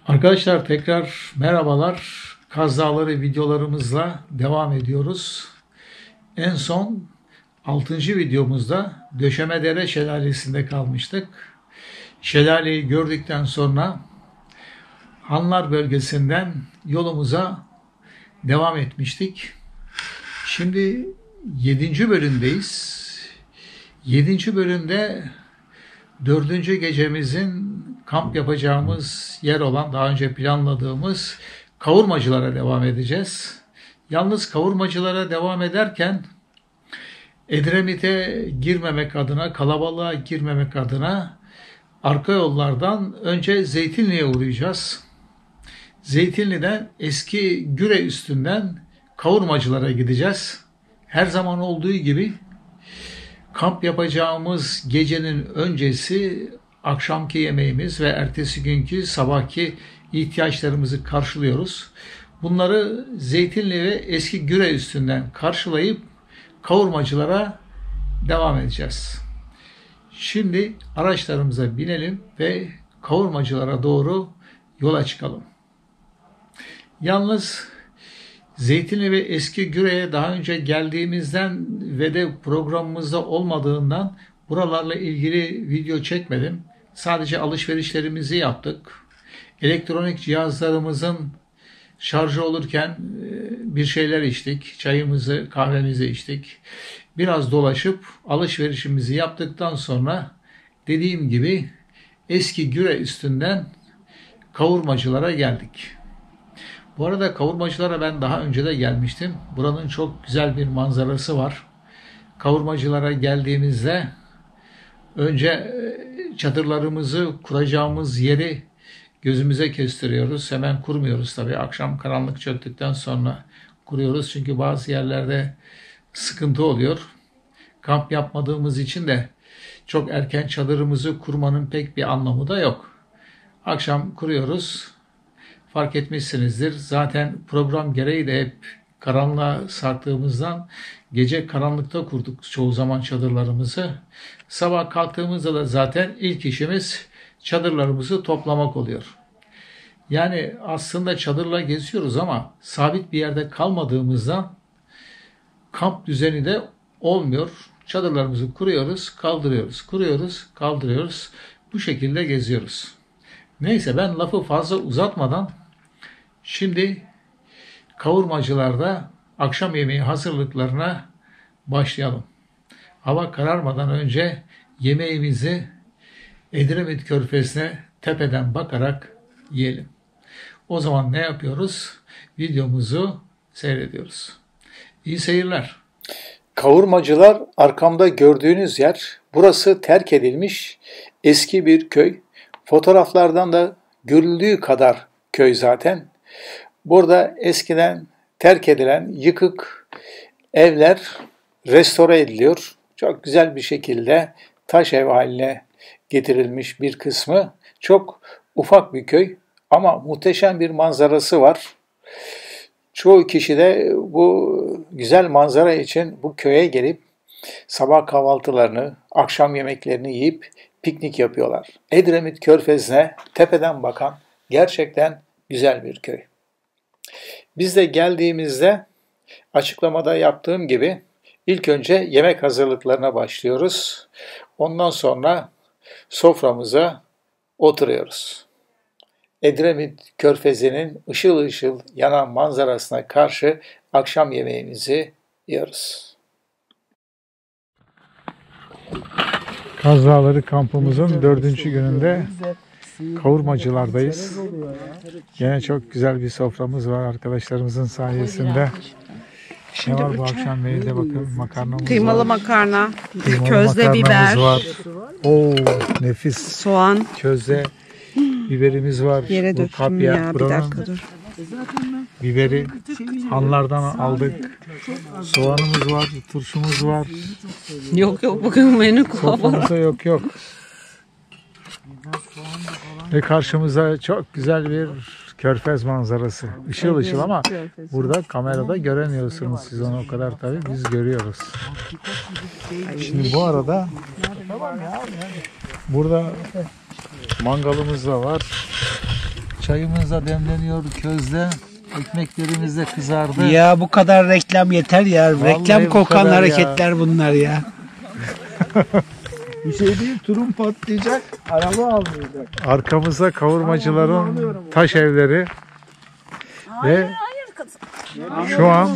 Arkadaşlar tekrar merhabalar. Kaz Dağları videolarımızla devam ediyoruz. En son 6. videomuzda Döşemedere Şelalesi'nde kalmıştık. Şelaleyi gördükten sonra Hanlar bölgesinden yolumuza devam etmiştik. Şimdi 7. bölümdeyiz. 7. bölümde 4. gecemizin kamp yapacağımız yer olan daha önce planladığımız Kavurmacılara devam edeceğiz. Yalnız Kavurmacılara devam ederken Edremit'e girmemek adına, kalabalığa girmemek adına arka yollardan önce Zeytinli'ye uğrayacağız. Zeytinli'den eski Güre üstünden Kavurmacılara gideceğiz. Her zaman olduğu gibi kamp yapacağımız gecenin öncesi akşamki yemeğimiz ve ertesi günkü sabahki ihtiyaçlarımızı karşılıyoruz. Bunları Zeytinli ve eski Güre üstünden karşılayıp Kavurmacılara devam edeceğiz. Şimdi araçlarımıza binelim ve Kavurmacılara doğru yola çıkalım. Yalnız Zeytinli ve eski Güre'ye daha önce geldiğimizden ve de programımızda olmadığından buralarla ilgili video çekmedim. Sadece alışverişlerimizi yaptık. Elektronik cihazlarımızın şarjı olurken bir şeyler içtik. Çayımızı, kahvemizi içtik. Biraz dolaşıp alışverişimizi yaptıktan sonra dediğim gibi eski Güre üstünden Kavurmacılara geldik. Bu arada Kavurmacılara ben daha önce de gelmiştim. Buranın çok güzel bir manzarası var. Kavurmacılara geldiğimizde önce çadırlarımızı kuracağımız yeri gözümüze kestiriyoruz. Hemen kurmuyoruz tabii. Akşam karanlık çöktükten sonra kuruyoruz. Çünkü bazı yerlerde sıkıntı oluyor. Kamp yapmadığımız için de çok erken çadırımızı kurmanın pek bir anlamı da yok. Akşam kuruyoruz. Fark etmişsinizdir. Zaten program gereği de hep karanlığa sarktığımızdan gece karanlıkta kurduk çoğu zaman çadırlarımızı. Sabah kalktığımızda da zaten ilk işimiz çadırlarımızı toplamak oluyor. Yani aslında çadırla geziyoruz ama sabit bir yerde kalmadığımızdan kamp düzeni de olmuyor. Çadırlarımızı kuruyoruz, kaldırıyoruz, kuruyoruz, kaldırıyoruz. Bu şekilde geziyoruz. Neyse ben lafı fazla uzatmadan şimdi Kavurmacılarda akşam yemeği hazırlıklarına başlayalım. Hava kararmadan önce yemeğimizi Edremit Körfezi'ne tepeden bakarak yiyelim. O zaman ne yapıyoruz? Videomuzu seyrediyoruz. İyi seyirler. Kavurmacılar arkamda gördüğünüz yer. Burası terk edilmiş eski bir köy. Fotoğraflardan da görüldüğü kadar köy zaten. Burada eskiden terk edilen yıkık evler restore ediliyor. Çok güzel bir şekilde taş ev haline getirilmiş bir kısmı. Çok ufak bir köy ama muhteşem bir manzarası var. Çoğu kişi de bu güzel manzara için bu köye gelip sabah kahvaltılarını, akşam yemeklerini yiyip piknik yapıyorlar. Edremit Körfezi'ne tepeden bakan gerçekten güzel bir köy. Biz de geldiğimizde açıklamada yaptığım gibi ilk önce yemek hazırlıklarına başlıyoruz. Ondan sonra soframıza oturuyoruz. Edremit Körfezi'nin ışıl ışıl yanan manzarasına karşı akşam yemeğimizi yiyoruz. Kaz Dağları kampımızın 4. gününde Kavurmacılardayız. Yine çok güzel bir soframız var arkadaşlarımızın sayesinde. Ne var bu akşam menüde bakın, makarnamız Kıymalı var. makarna, Kıymalı közde biber, var. Oo, nefis. soğan. Közde biberimiz var. Yere Bu döktüm kapya, ya, bir buranın dakika dur. biberi hanlardan aldık. Soğanımız var, turşumuz var. Yok bugün menü kalabalık. Soframızda yok. Ve karşımıza çok güzel bir körfez manzarası. Işıl ışıl ama burada kamerada göremiyorsunuz siz onu o kadar tabii biz görüyoruz. Şimdi bu arada burada mangalımız da var. Çayımız da demleniyor közde. Ekmeklerimiz de kızardı. Ya bu kadar reklam yeter ya. Vallahi Reklam bu kokan kadar hareketler bunlar ya. Bir şey değil, turum patlayacak, araba almayacak. Arkamızda kavurmacıların taş evleri ve şu an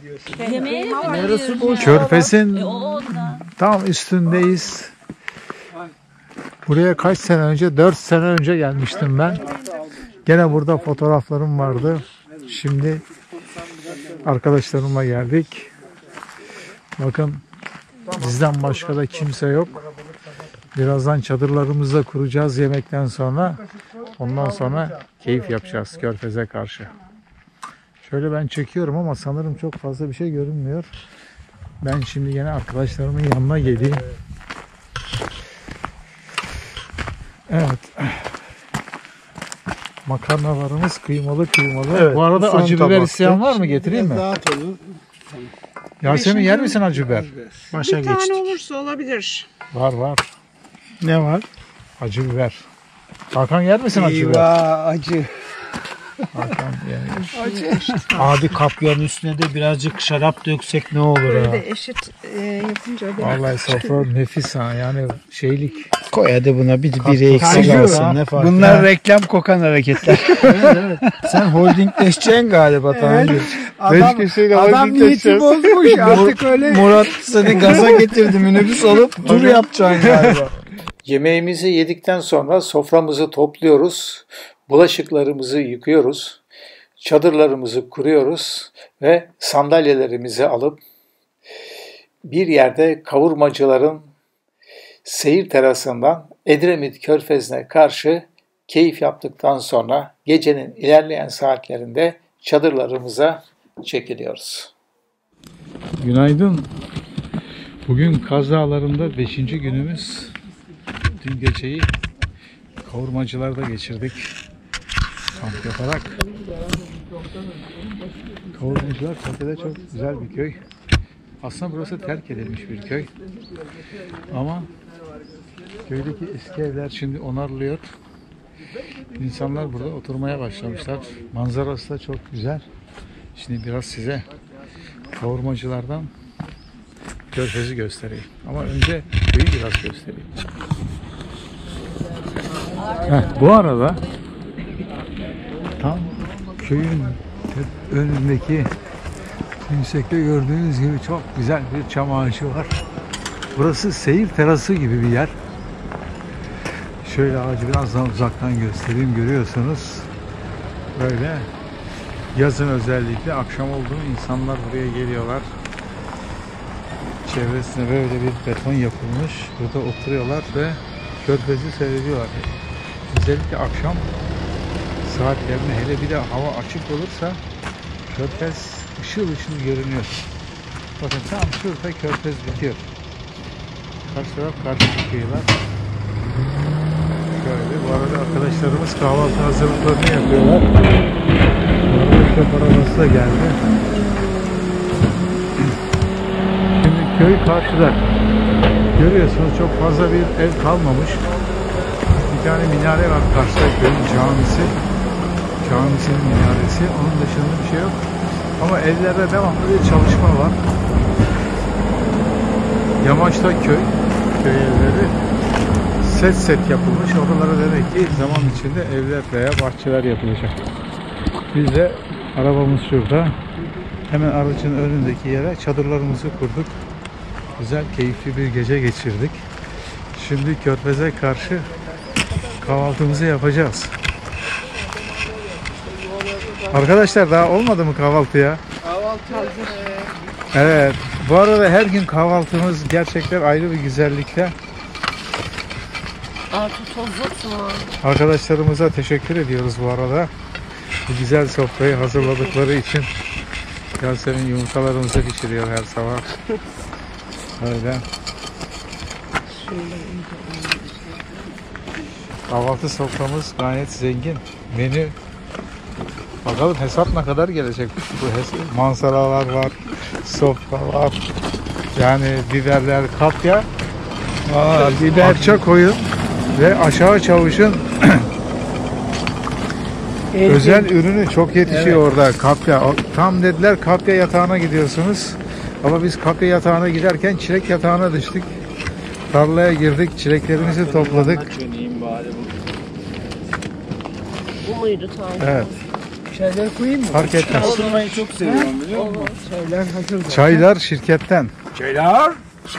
Körfez'in tam üstündeyiz. Buraya kaç sene önce? 4 sene önce gelmiştim ben. Gene burada fotoğraflarım vardı. Şimdi arkadaşlarımla geldik. Bakın bizden başka da kimse yok. Birazdan çadırlarımızı da kuracağız yemekten sonra. Ondan sonra keyif yapacağız Körfez'e karşı. Şöyle ben çekiyorum ama sanırım çok fazla bir şey görünmüyor. Ben şimdi yine arkadaşlarımın yanına geleyim. Evet. Makarnalarımız kıymalı. Evet, bu arada acı biber tabaktı. isteyen var mı? Getireyim mi? Dağıt onu. Yasemin yer misin acı biber? Başa Bir geçtik. tane olursa olabilir. Var. Ne var? Acı biber. Hakan yer misin acı biber? Eyvah, acı. Hakan yani. Abi kapyanın üstüne de birazcık şarap döksek ne olur Böyle ha? de eşit yapınca öyle. Vallahi sofra nefis ha. Yani şeylik. Koy hadi buna biri eksik Acı alsın ha. ne fark. Bunlar Bunlar reklam kokan hareketler. sen holdingleşeceksin galiba tamam. Adam niyeti bozmuş artık öyle. Murat seni gaza getirdi, minibüs alıp tur yapacaksın galiba. Yemeğimizi yedikten sonra soframızı topluyoruz. Bulaşıklarımızı yıkıyoruz. Çadırlarımızı kuruyoruz ve sandalyelerimizi alıp bir yerde kavurmacıların seyir terasından Edremit Körfezi'ne karşı keyif yaptıktan sonra gecenin ilerleyen saatlerinde çadırlarımıza çekiliyoruz. Günaydın. Bugün Kaz Dağları'nda 5. günümüz. Dün geceyi kavurmacılarda geçirdik. Kamp yaparak. Kavurmacılar Tepe'de çok güzel bir köy. Aslında burası terk edilmiş bir köy. Ama köydeki eski evler şimdi onarılıyor. İnsanlar burada oturmaya başlamışlar. Manzarası da çok güzel. Şimdi biraz size kavurmacılardan Körfez'i göstereyim. Ama önce köyü biraz göstereyim. Bu arada tam köyün önündeki yüksekte gördüğünüz gibi çok güzel bir çam ağacı var. Burası seyir terası gibi bir yer. Şöyle ağacı birazdan uzaktan göstereyim. Görüyorsunuz. Böyle yazın özellikle akşam oldu mu insanlar buraya geliyorlar. Çevresine böyle bir beton yapılmış. Burada oturuyorlar ve Körfez'i seyrediyorlar. Özellikle akşam saatlerinde hele bir de hava açık olursa Körfez ışıl ışıl görünüyor. Bakın tam şurada Körfez bitiyor. Karşı taraf karşı kıyılar. Şöyle bu arada arkadaşlarımız kahvaltı hazırlıklarını yapıyorlar. Bu arada köp arabası da geldi. Şimdi köy karşıda. Görüyorsunuz çok fazla bir ev kalmamış. Bir tane minare var karşıda, köyün camisi. Camisinin minaresi. Onun dışında bir şey yok. Ama evlerde devamlı bir çalışma var. Yamaçta köy evleri set yapılmış. Oralara demek ki zaman içinde evler veya bahçeler yapılacak. Biz de arabamız şurada. Hemen aracın önündeki yere çadırlarımızı kurduk. Güzel, keyifli bir gece geçirdik. Şimdi Körfez'e karşı kahvaltımızı yapacağız. Arkadaşlar daha olmadı mı kahvaltı ya? Kahvaltı hazır. Evet. Bu arada her gün kahvaltımız gerçekten ayrı bir güzellikte. Afiyet olsun. Arkadaşlarımıza teşekkür ediyoruz bu arada. Bu güzel sofrayı hazırladıkları için. Yasemin yumurtalarımızı pişiriyor her sabah. Öyle. Kahvaltı soframız gayet zengin. Menü. Bakalım hesap ne kadar gelecek? Bu manzaralar var, sofra var. Yani biberler kapya. Biber çok koyun ve aşağı çavuşun Özel ürünü çok yetişiyor orada kapya. Tam dediler kapya yatağına gidiyorsunuz. Ama biz kapya yatağına giderken çilek yatağına düştük. Tarlaya girdik, çileklerimizi topladık. Bu muydu tam? Evet. Şeyler koyayım mı? Fark etmez. Oturmayı çok seviyorum biliyor musun? Şeyler hazır. Çaylar şirketten. Şeyler.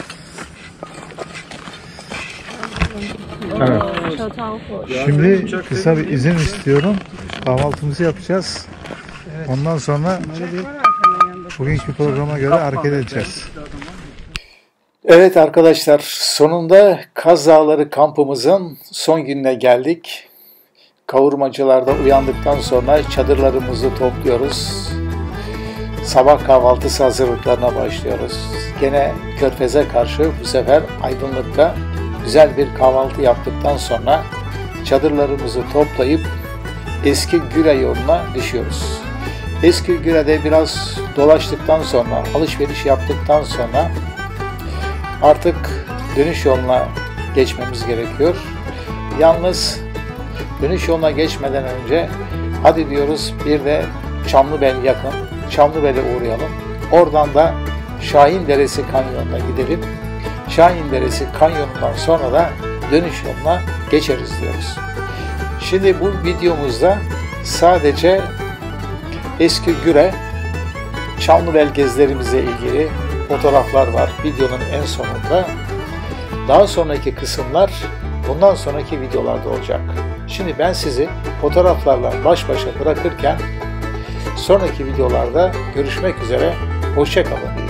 Evet. Çatal koy. Şimdi kısa bir izin istiyorum. Kahvaltımızı yapacağız. Ondan sonra bugünkü programa göre hareket edeceğiz. Evet arkadaşlar, sonunda Kaz Dağları kampımızın son gününe geldik. Kavurmacılarda uyandıktan sonra çadırlarımızı topluyoruz. Sabah kahvaltısı hazırlıklarına başlıyoruz. Gene Körfez'e karşı bu sefer aydınlıkta güzel bir kahvaltı yaptıktan sonra çadırlarımızı toplayıp Eski Güre yoluna düşüyoruz. Eski Güre'de biraz dolaştıktan sonra, alışveriş yaptıktan sonra artık dönüş yoluna geçmemiz gerekiyor. Yalnız dönüş yoluna geçmeden önce hadi diyoruz bir de Çamlıbel yakın. Çamlıbel'e uğrayalım. Oradan da Şahin Deresi Kanyonu'na gidelim. Şahin Deresi Kanyonu'ndan sonra da dönüş yoluna geçeriz diyoruz. Şimdi bu videomuzda sadece Eski Güre, Çamlıbel gezilerimizle ilgili fotoğraflar var videonun en sonunda. Daha sonraki kısımlar bundan sonraki videolarda olacak. Şimdi ben sizi fotoğraflarla baş başa bırakırken sonraki videolarda görüşmek üzere. Hoşça kalın.